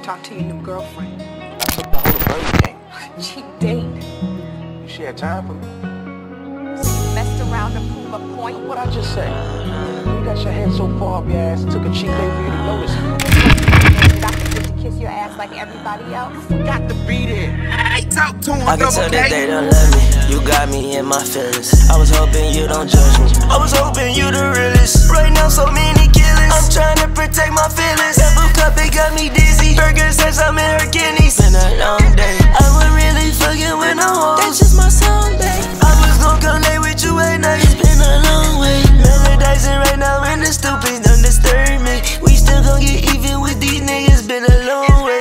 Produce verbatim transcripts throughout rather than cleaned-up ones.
talk to your new girlfriend. I took the whole Burger King. Cheap date. She had time for me. So you messed around to prove a point? What I just say? You got your head so far up your ass, it took a cheap date for you to notice me. Did I forget to kiss your ass like everybody else? You got to be there. I talk to him. I can tell that they don't love me. You got me in my feelings. I was hoping you don't judge me. I was hoping you the realest. Right now, so many killings. I'm trying to protect my feelings. That blue cup, it got me dizzy. Burger says I'm in her kidneys. Been a long day. I was really fucking with no hoes. That's just my song, babe. I was gon' come lay with you at night. It's been a long way. Melodizing right now in the stupid. Don't disturb me. We still gon' get even with these niggas. Been a long way.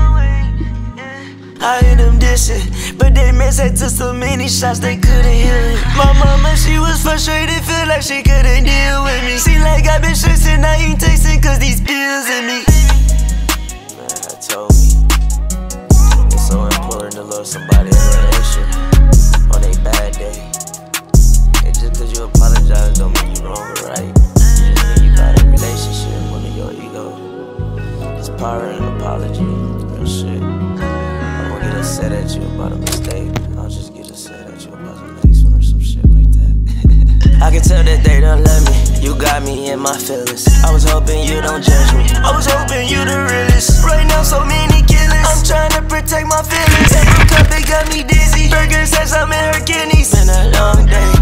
I hear them dissing, but they mess had took so many shots they couldn't hear it. My mama, she was frustrated, feel like she couldn't deal with me. Seem like I've been stressing, I ain't tasting cause these pills in me. Man, I told me, it's so important to love somebody a little extra on a bad day. And just cause you apologize don't mean you wrong or right. It just mean you got a relationship with your ego. It's power in an apology, real shit. Get upset at you about a mistake. I'll just get upset at you about the next one or some shit like that. I can tell that they don't love me. You got me in my feelings. I was hoping you don't judge me. I was hoping you the realest. Right now, so many killings. I'm trying to protect my feelings. That blue cup, it got me dizzy. Burger says I'm in her kidneys. Been a long day.